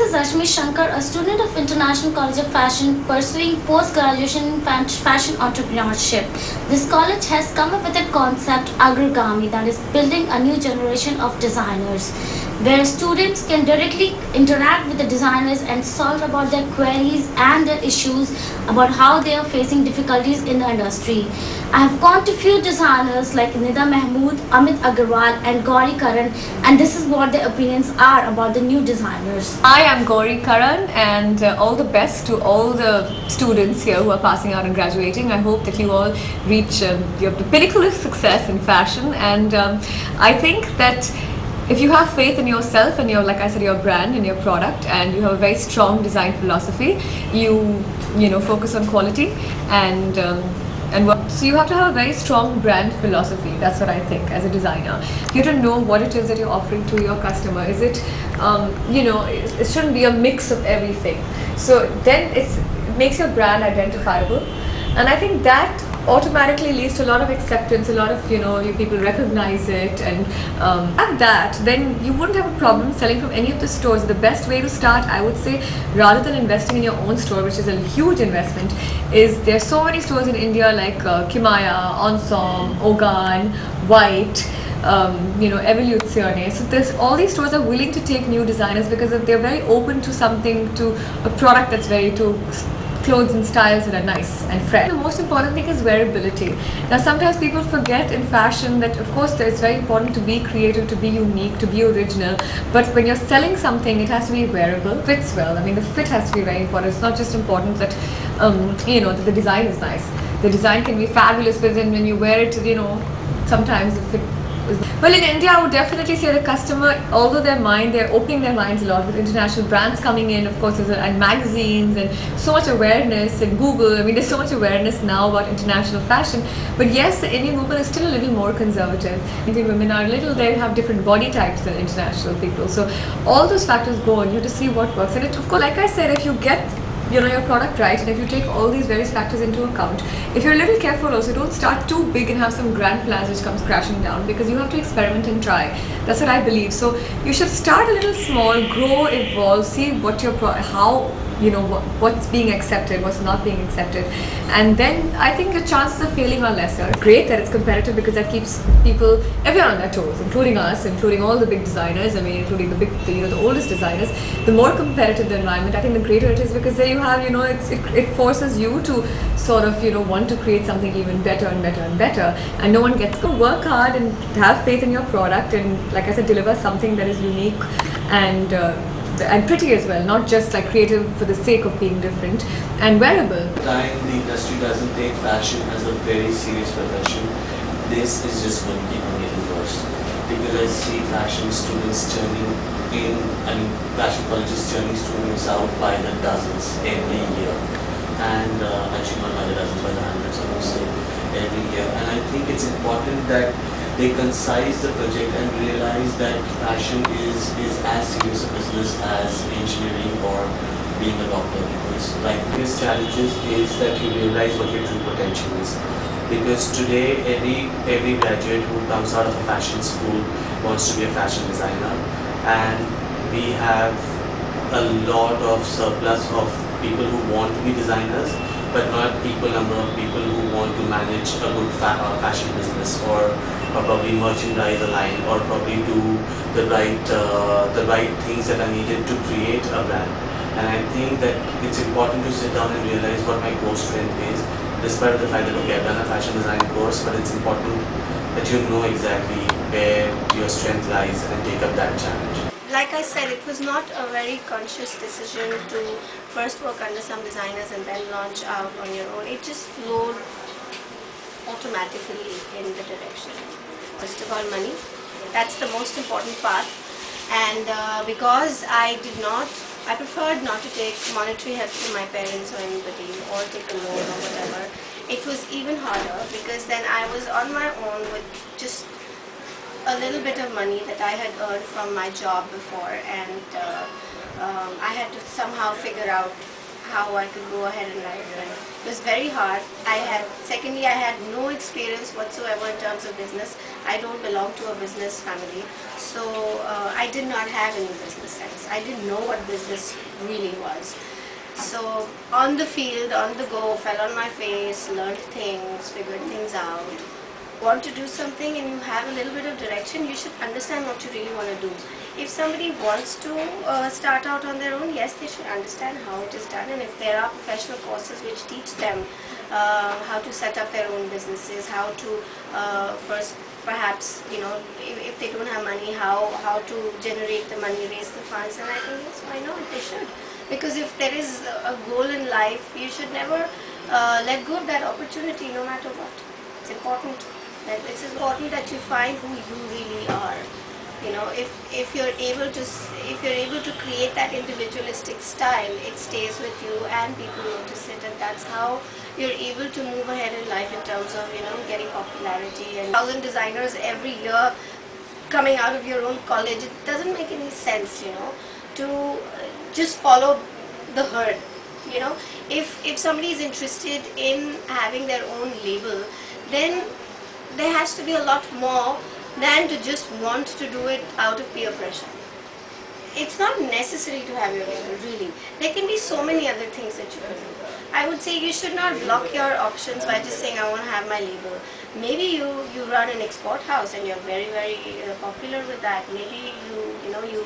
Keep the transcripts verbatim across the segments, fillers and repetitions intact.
is Rashmi Shankar, a student of International College of Fashion pursuing post-graduation in fan- fashion entrepreneurship. This college has come up with a concept, Agragami, that is building a new generation of designers, where students can directly interact with the designers and solve about their queries and their issues about how they are facing difficulties in the industry. I have gone to few designers like Nida Mahmood, Amit Agarwal and Gauri Karan, and this is what their opinions are about the new designers. Hi, I'm Gauri Karan, and uh, all the best to all the students here who are passing out and graduating. I hope that you all reach um, your, the pinnacle of success in fashion, and um, I think that if you have faith in yourself and your, like I said, your brand and your product, and you have a very strong design philosophy, you you know focus on quality and um, and what, so you have to have a very strong brand philosophy. That's what I think as a designer. You have to know what it is that you're offering to your customer. Is it, um, you know, it, it shouldn't be a mix of everything. So then it's, it makes your brand identifiable, and I think that automatically leads to a lot of acceptance. A lot of you know you people recognize it, and um, at that, then you wouldn't have a problem selling from any of the stores. The best way to start, I would say, rather than investing in your own store, which is a huge investment, is there's so many stores in India like uh, Kimaya, Ensemble, Ogan, White, um, you know, Evoluzione. So there's all these stores are willing to take new designers because they're very open to something, to a product that's very to clothes and styles that are nice and fresh. The most important thing is wearability. Now sometimes people forget in fashion that of course it's very important to be creative, to be unique, to be original, but when you're selling something it has to be wearable, fits well. I mean the fit has to be very important. It's not just important that um, you know that the design is nice. The design can be fabulous, but then when you wear it, you know, sometimes the fit. Well, in India, I would definitely say the customer, although their mind, they're opening their minds a lot with international brands coming in, of course, and magazines and so much awareness, and Google. I mean, there's so much awareness now about international fashion. But yes, the Indian woman is still a little more conservative. Indian women are a little, they have different body types than international people. So all those factors go on. You have to see what works. And it, of course, like I said, if you get you know your product right, and if you take all these various factors into account, if you're a little careful also, don't start too big and have some grand plans which comes crashing down, because you have to experiment and try. That's what I believe. So you should start a little small, grow, evolve, see what your pro how you know what, what's being accepted, what's not being accepted, and then I think your chances of failing are lesser. It's great that it's competitive because that keeps people, everyone on their toes, including us, including all the big designers. I mean, including the big, the, you know, the oldest designers. The more competitive the environment, I think the greater it is, because there you have, you know, it's, it, it forces you to sort of, you know, want to create something even better and better and better, and no one gets to work hard and have faith in your product, and like I said, deliver something that is unique and uh, and pretty as well, not just like creative for the sake of being different, and wearable. Time the industry doesn't take fashion as a very serious profession, this is just going to keep on getting worse. Because I see fashion students turning in, I mean fashion colleges turning students out by the dozens every year. And uh, actually not by the dozens, by the hundreds, I would say, every year. And I think it's important that they concise the project and realize that fashion is, is as serious a business as engineering or being a doctor. Because like biggest challenges is that you realize what your true potential is. Because today every every graduate who comes out of a fashion school wants to be a fashion designer, and we have a lot of surplus of people who want to be designers, but not equal number of people who want to manage a good fa uh, fashion business, or, or probably merchandise a line, or probably do the right uh, the right things that are needed to create a brand. And I think that it's important to sit down and realize what my core strength is, despite the fact that okay, I've done a fashion design course, but it's important that you know exactly where your strength lies and take up that challenge. Like I said, it was not a very conscious decision to first work under some designers and then launch out on your own. It just flowed automatically in the direction. First of all, money. That's the most important part. And uh, because I did not, I preferred not to take monetary help from my parents or anybody, or take a loan or whatever. It was even harder because then I was on my own with just a little bit of money that I had earned from my job before, and uh, um, I had to somehow figure out how I could go ahead in life. And it was very hard. I had, secondly, I had no experience whatsoever in terms of business. I don't belong to a business family, so uh, I did not have any business sense. I didn't know what business really was. So on the field, on the go, fell on my face, learned things, figured things out. Want to do something and you have a little bit of direction, you should understand what you really want to do. If somebody wants to uh, start out on their own, yes, they should understand how it is done, and if there are professional courses which teach them uh, how to set up their own businesses, how to uh, first perhaps, you know, if, if they don't have money, how, how to generate the money, raise the funds, and I think yes, why not, they should. Because if there is a goal in life, you should never uh, let go of that opportunity no matter what. It's important. That it's important that you find who you really are. You know, if if you're able to if you're able to create that individualistic style, it stays with you and people notice it, and that's how you're able to move ahead in life in terms of, you know, getting popularity. And thousand designers every year coming out of your own college, it doesn't make any sense, you know, to just follow the herd. You know, if if somebody is interested in having their own label, then there has to be a lot more than to just want to do it out of peer pressure. It's not necessary to have your label, really. There can be so many other things that you can do. I would say you should not block your options by just saying, I want to have my label. Maybe you, you run an export house and you're very, very uh, popular with that. Maybe you, you know, you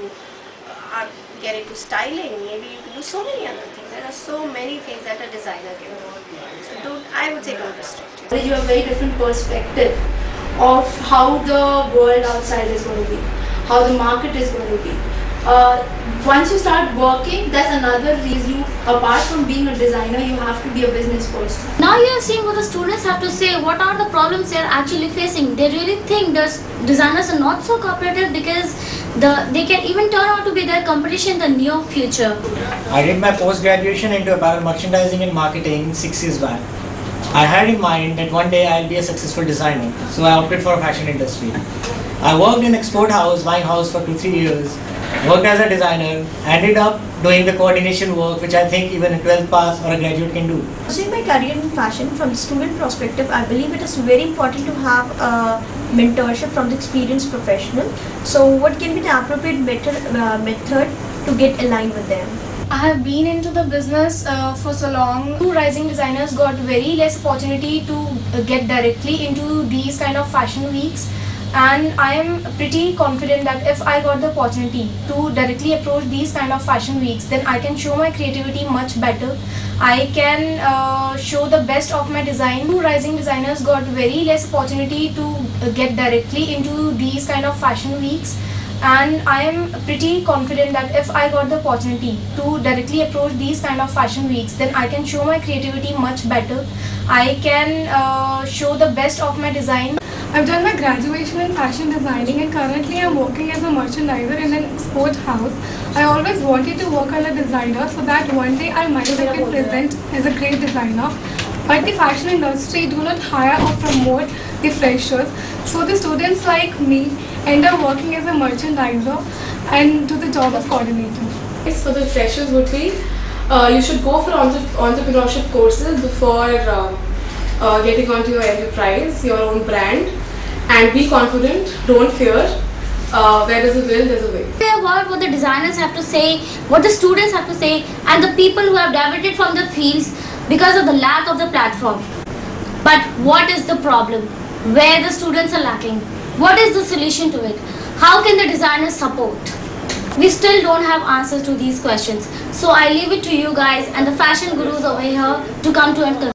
are get into styling. Maybe you can do so many other things. There are so many things that a designer can do. So don't, I would say don't restrict it. You have a very different perspective of how the world outside is going to be, how the market is going to be. Uh, once you start working, that's another reason. You, apart from being a designer, you have to be a business person. Now you have seen what the students have to say. What are the problems they are actually facing? They really think the designers are not so cooperative because the they can even turn out to be their competition in the near future. I did my post-graduation into apparel merchandising and marketing six years back. I had in mind that one day I'll be a successful designer, so I opted for a fashion industry. I worked in export house, buying house for two, three years, worked as a designer, ended up doing the coordination work, which I think even a twelfth pass or a graduate can do. Pursuing my career in fashion from the student perspective, I believe it is very important to have a mentorship from the experienced professional. So what can be the appropriate better, uh, method to get aligned with them? I have been into the business uh, for so long. Two rising designers got very less opportunity to uh, get directly into these kind of fashion weeks, and I am pretty confident that if I got the opportunity to directly approach these kind of fashion weeks, then I can show my creativity much better. I can uh, show the best of my design. Two rising designers got very less opportunity to uh, get directly into these kind of fashion weeks, and I am pretty confident that if I got the opportunity to directly approach these kind of fashion weeks, then I can show my creativity much better. I can uh, show the best of my design. I've done my graduation in fashion designing, and currently I'm working as a merchandiser in an export house. I always wanted to work as a designer so that one day I might make it present as a great designer. But the fashion industry do not hire or promote the freshers, so the students like me end up working as a merchandiser and do the job of coordinator. For the freshers would be, uh, you should go for entre entrepreneurship courses before uh, uh, getting onto your enterprise, your own brand, and be confident, don't fear. Uh, where there's a will, there's a way. Say about what the designers have to say, what the students have to say, and the people who have diverted from the fields because of the lack of the platform. But what is the problem? Where the students are lacking? What is the solution to it? How can the designers support? We still don't have answers to these questions. So I leave it to you guys and the fashion gurus over here to come to and